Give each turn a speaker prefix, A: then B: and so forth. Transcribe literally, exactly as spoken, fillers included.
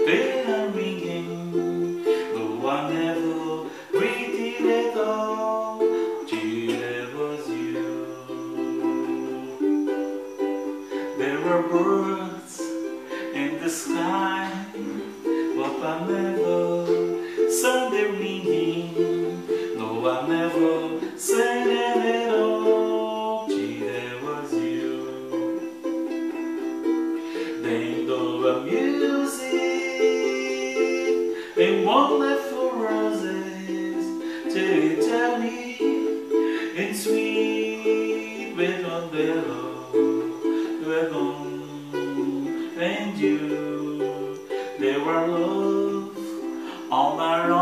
A: bell ringing, no one ever greeted at all till there was you. There were birds in the sky, but I never saw them ringing. No one ever said it at all till there was you. Then the music and wonderful roses till it tell me in sweet with on their love we're gone and you. They were love all my own.